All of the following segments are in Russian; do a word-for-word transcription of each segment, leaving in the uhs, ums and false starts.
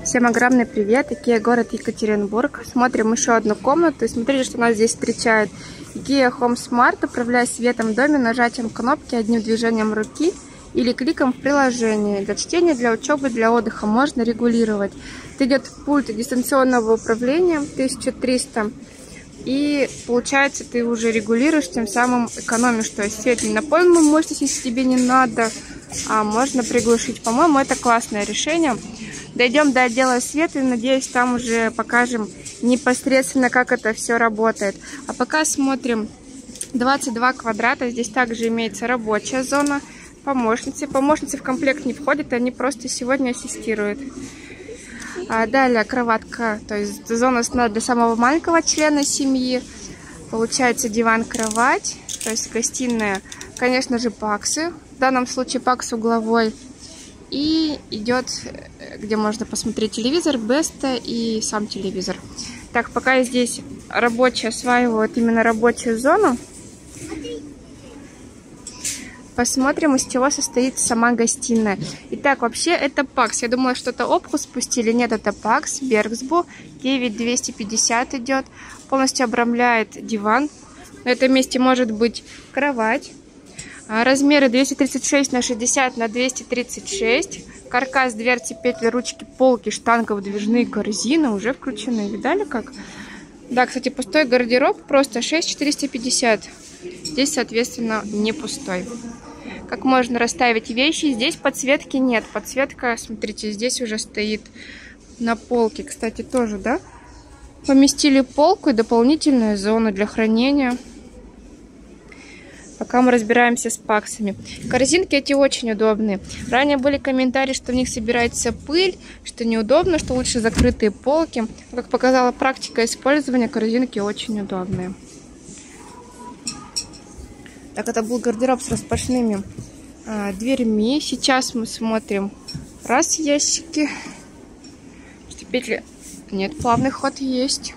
Всем огромный привет! Икеа, город Екатеринбург. Смотрим еще одну комнату. И смотрите, что нас здесь встречает. Икеа Home Smart. Управляй светом в доме нажатием кнопки, одним движением руки или кликом в приложении. Для чтения, для учебы, для отдыха можно регулировать. Это идет пульт дистанционного управления тысяча триста. И получается, ты уже регулируешь, тем самым экономишь. То есть свет не на полную мощность, если тебе не надо, а можно приглушить. По-моему, это классное решение. Дойдем до отдела света и, надеюсь, там уже покажем непосредственно, как это все работает. А пока смотрим двадцать два квадрата. Здесь также имеется рабочая зона, помощницы. Помощницы в комплект не входят, они просто сегодня ассистируют. А далее кроватка, то есть зона сна для самого маленького члена семьи. Получается диван-кровать, то есть гостиная, конечно же, паксы. В данном случае пакс угловой. И идет, где можно посмотреть телевизор, Беста и сам телевизор. Так, пока я здесь рабочая осваиваю именно рабочую зону, посмотрим, из чего состоит сама гостиная. Итак, вообще это пакс. Я думала, что-то опку спустили. Нет, это пакс Берксбу. девять двести пятьдесят идет. Полностью обрамляет диван. На этом месте может быть кровать. Размеры двести тридцать шесть на шестьдесят на двести тридцать шесть. Каркас, дверцы, петли, ручки, полки, штанга, выдвижные корзины уже включены. Видали как? Да, кстати, пустой гардероб просто шесть четыреста пятьдесят. Здесь, соответственно, не пустой. Как можно расставить вещи? Здесь подсветки нет. Подсветка, смотрите, здесь уже стоит на полке. Кстати, тоже, да? Поместили полку и дополнительную зону для хранения. Пока мы разбираемся с паксами. Корзинки эти очень удобные. Ранее были комментарии, что в них собирается пыль, что неудобно, что лучше закрытые полки. Как показала практика использования, корзинки очень удобные. Так, это был гардероб с распашными а, дверьми. Сейчас мы смотрим раз ящики. Что петли... Нет, плавный ход есть.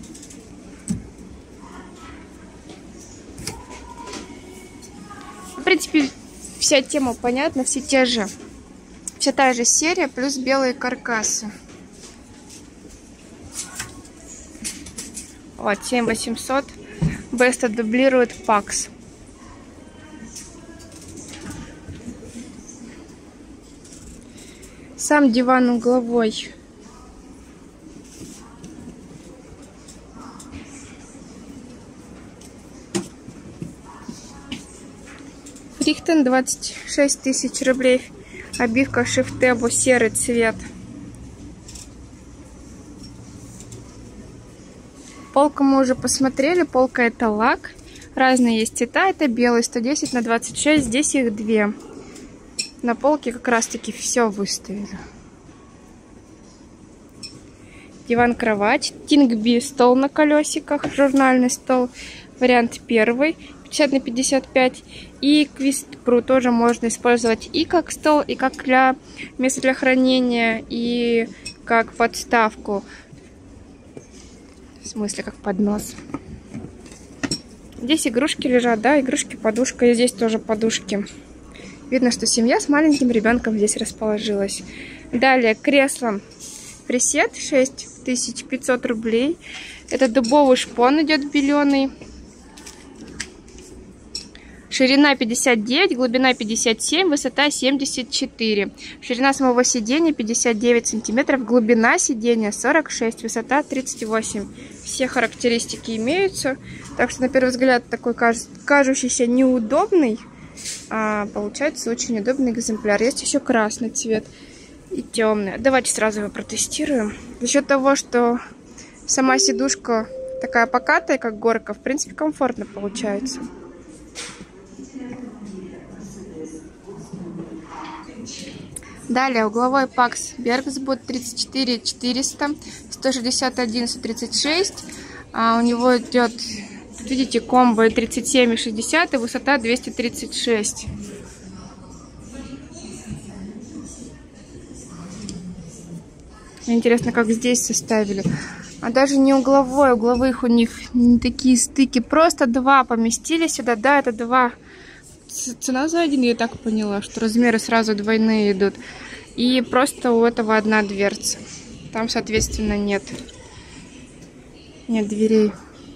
В принципе, вся тема понятна, все те же, вся та же серия, плюс белые каркасы. Вот, семь восемьсот. Беста дублирует пакс. Сам диван угловой. Рихтен двадцать шесть тысяч рублей. Обивка Шифтебу, серый цвет. Полка мы уже посмотрели. Полка это лак. Разные есть цвета. Это белый сто десять на двадцать шесть. Здесь их две. На полке как раз таки все выставили. Диван-кровать. Тингби стол на колесиках. Журнальный стол. Вариант первый. пятьдесят на пятьдесят пять. И квистпру тоже можно использовать и как стол, и как для места для хранения, и как подставку. В смысле, как поднос. Здесь игрушки лежат, да, игрушки, подушка. И здесь тоже подушки. Видно, что семья с маленьким ребенком здесь расположилась. Далее кресло присед шесть тысяч пятьсот рублей. Это дубовый шпон идет беленый. Ширина пятьдесят девять, глубина пятьдесят семь, высота семьдесят четыре. Ширина самого сидения пятьдесят девять сантиметров, глубина сидения сорок шесть, высота тридцать восемь. Все характеристики имеются. Так что на первый взгляд такой кажущийся неудобный, а получается очень удобный экземпляр. Есть еще красный цвет и темный. Давайте сразу его протестируем. За счет того, что сама сидушка такая покатая, как горка, в принципе комфортно получается. Далее угловой пакс Берксбу тридцать четыре четыреста, сто шестьдесят один сто тридцать шесть. А у него идет, видите, комбо тридцать семь и шестьдесят и высота двести тридцать шесть. Мне интересно, как здесь составили. А даже не угловой, угловых у них не такие стыки. Просто два поместили сюда. Да, это два. Цена за один, я так поняла, что размеры сразу двойные идут. И просто у этого одна дверца. Там, соответственно, нет. Нет дверей.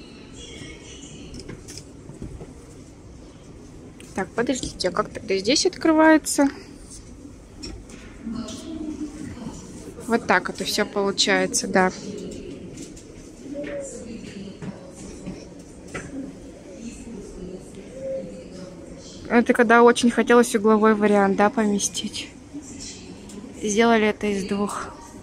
Так, подождите, а как тогда здесь открывается? Вот так это все получается, да. Это когда очень хотелось угловой вариант, да, поместить. Сделали это из двух.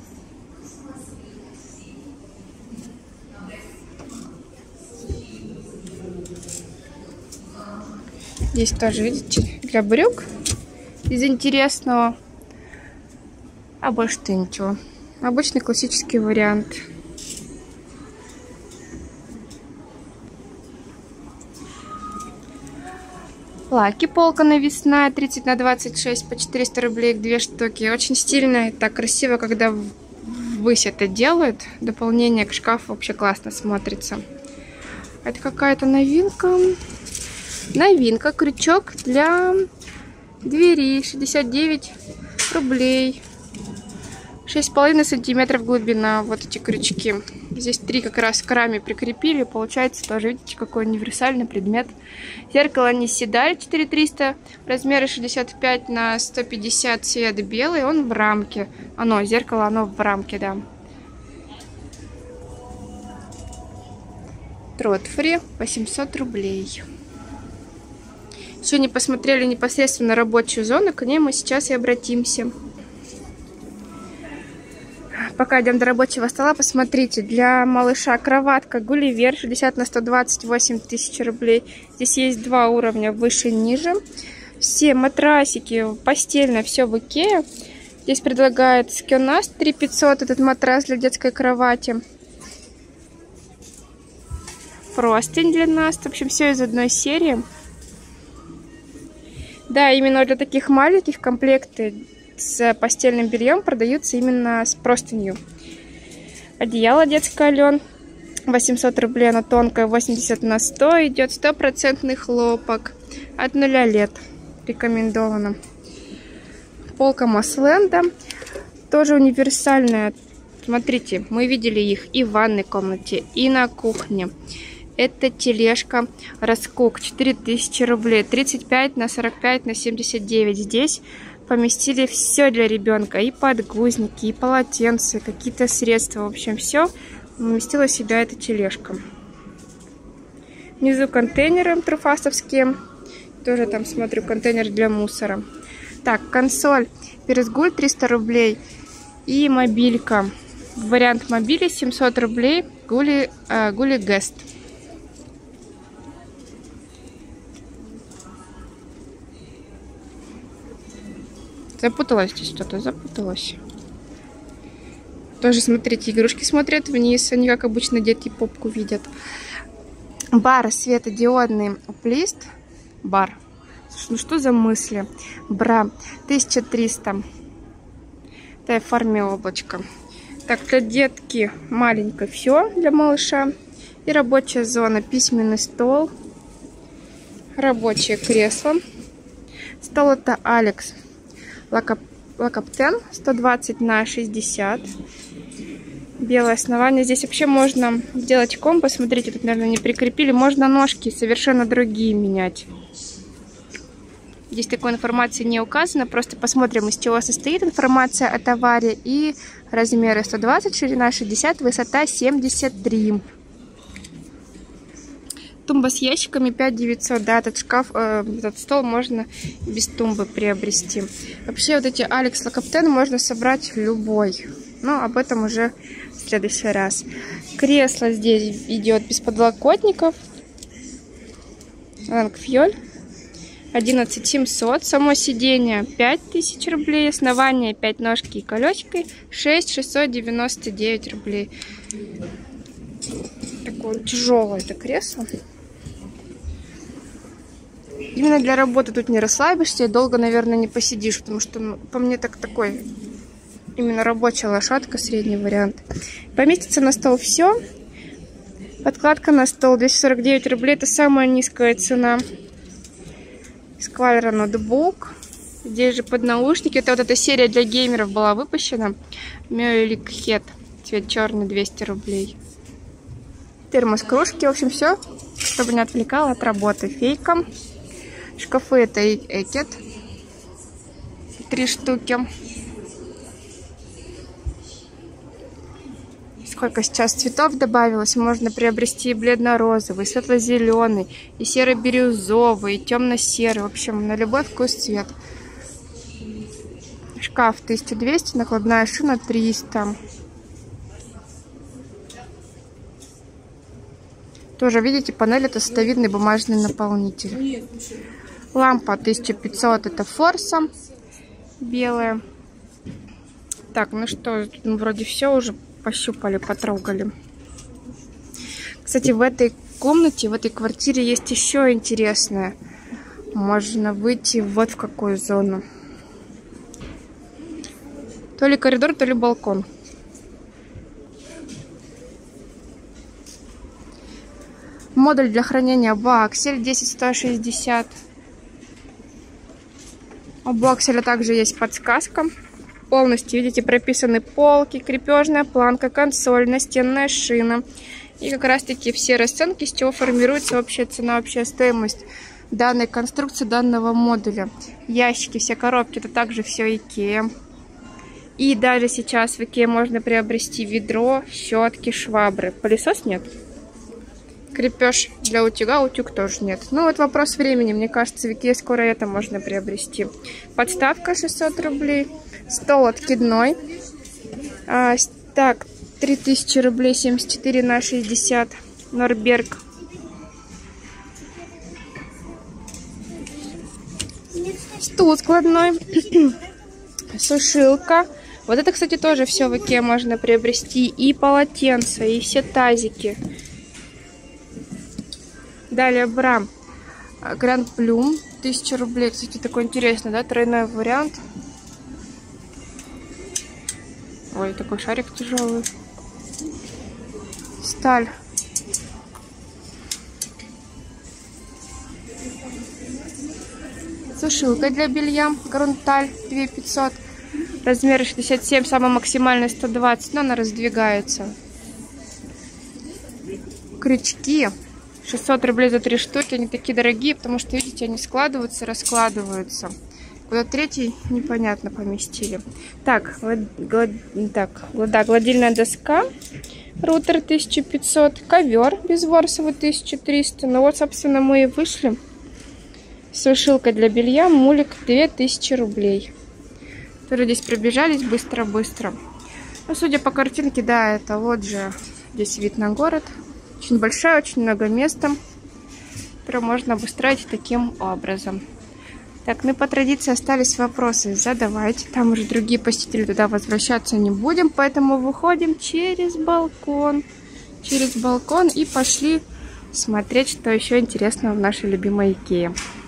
Здесь тоже, видите, для брюк из интересного. А больше-то ничего. Обычный классический вариант. Лаки полка навесная тридцать на двадцать шесть по четыреста рублей, две штуки. Очень стильно и так красиво, когда ввысь это делают. Дополнение к шкафу вообще классно смотрится. Это какая-то новинка. Новинка, крючок для двери, шестьдесят девять рублей. шесть с половиной сантиметров глубина, вот эти крючки. Здесь три как раз к раме прикрепили, получается тоже, видите, какой универсальный предмет. Зеркало не седаль, четыре триста, размеры шестьдесят пять на сто пятьдесят, цвет белый, он в рамке. Оно, зеркало, оно в рамке, да. Тротфри, восемьсот рублей. Еще не посмотрели непосредственно рабочую зону, к ней мы сейчас и обратимся. Пока идем до рабочего стола, посмотрите, для малыша кроватка Гулливер шестьдесят на сто двадцать, восемь тысяч рублей. Здесь есть два уровня, выше и ниже. Все матрасики, постельное, все в Икее. Здесь предлагает Скёнас три пятьсот, этот матрас для детской кровати. Простынь для нас, в общем, все из одной серии. Да, именно для таких маленьких комплекты с постельным бельем продаются именно с простынью. Одеяло детское Ален, восемьсот рублей, оно тонкое, восемьдесят на сто, идет стопроцентный хлопок, от нуля лет, рекомендовано. Полка Мосленда, тоже универсальная. Смотрите, мы видели их и в ванной комнате, и на кухне. Это тележка Раскук, четыре тысячи рублей, тридцать пять на сорок пять на семьдесят девять. Здесь поместили все для ребенка, и подгузники, и полотенца, какие-то средства, в общем, все уместила в себя эта тележка. Внизу контейнеры труфастовские, тоже там, смотрю, контейнер для мусора. Так, консоль Перезгуль триста рублей и мобилька. Вариант мобили семьсот рублей, Гули, э, Гули Гест. Запуталась здесь что-то, запуталась. Тоже, смотрите, игрушки смотрят вниз. Они, как обычно, дети попку видят. Бар светодиодный плист. Бар. Ну что за мысли? Бра. тысяча триста. Это в форме облачка. Так, для детки маленько все для малыша. И рабочая зона. Письменный стол. Рабочее кресло. Стол это Алекс. Лакоптен сто двадцать на шестьдесят. Белое основание. Здесь вообще можно сделать комбо. Смотрите, тут, наверное, не прикрепили. Можно ножки совершенно другие менять. Здесь такой информации не указано. Просто посмотрим, из чего состоит информация о товаре. И размеры сто двадцать, ширина шестьдесят, высота семьдесят три. Тумба с ящиками пять девятьсот, да, этот шкаф, э, этот стол можно без тумбы приобрести. Вообще вот эти Алекс Лакоптен можно собрать любой, но об этом уже в следующий раз. Кресло здесь идет без подлокотников. Лангфьоль одиннадцать семьсот, само сиденье пять тысяч рублей, основание пять ножки и колечкой шесть шестьсот девяносто девять рублей. Такое тяжелое это кресло. Именно для работы тут не расслабишься и долго, наверное, не посидишь, потому что, ну, по мне, так такой именно рабочая лошадка, средний вариант. Поместится на стол все. Подкладка на стол двести сорок девять рублей, это самая низкая цена. Сквайра ноутбук. Здесь же под наушники. Это вот эта серия для геймеров была выпущена. Мюэлик Хед. цвет черный, двести рублей. Термос, кружки, в общем, все, чтобы не отвлекало от работы. Фейка. Шкафы это Экет. Три штуки. Сколько сейчас цветов добавилось. Можно приобрести и бледно-розовый, и светло-зеленый, и серо-бирюзовый, и темно-серый. В общем, на любой вкус цвет. Шкаф тысяча двести, накладная шина триста. Тоже, видите, панель это садовидный бумажный наполнитель. Лампа тысяча пятьсот, это форса белая. Так, ну что, вроде все уже пощупали, потрогали. Кстати, в этой комнате, в этой квартире есть еще интересное. Можно выйти вот в какую зону. То ли коридор, то ли балкон. Модуль для хранения баксель десять сто шестьдесят. У бакселя также есть подсказка. Полностью, видите, прописаны полки, крепежная планка, консоль, настенная шина. И как раз таки все расценки, с чего формируется общая цена, общая стоимость данной конструкции, данного модуля. Ящики, все коробки, это также все Икеа. И даже сейчас в Икеа можно приобрести ведро, щетки, швабры. Пылесос нет. Крепеж для утюга, утюг тоже нет. Ну вот вопрос времени, мне кажется, в Икеа скоро это можно приобрести. Подставка шестьсот рублей. Стол откидной. А, так, три тысячи рублей, семьдесят четыре на шестьдесят. Норберг. Стул складной. Сушилка. Вот это, кстати, тоже все в Икеа можно приобрести. И полотенца, и все тазики. Далее бра. Гранд Плюм. тысяча рублей. Кстати, такой интересный, да? Тройной вариант. Ой, такой шарик тяжелый. Сталь. Сушилка для белья. Грунталь две тысячи пятьсот. Размер шестьдесят семь, самый максимальный сто двадцать, но она раздвигается. Крючки. шестьсот рублей за три штуки. Они такие дорогие, потому что, видите, они складываются, раскладываются. Куда третий непонятно поместили. Так, глад... Глад... так да, гладильная доска. Рутер тысяча пятьсот. Ковер безворсовый тысяча триста. Ну вот, собственно, мы и вышли. Сушилка для белья. Мулик две тысячи рублей. Тоже здесь пробежались быстро-быстро. Ну, судя по картинке, да, это лоджия. Здесь вид на город. Очень большая, очень много места, которое можно обустроить таким образом. Так, ну и по традиции остались вопросы. Задавайте. Там уже другие посетители, туда возвращаться не будем. Поэтому выходим через балкон. Через балкон и пошли смотреть, что еще интересного в нашей любимой Икее.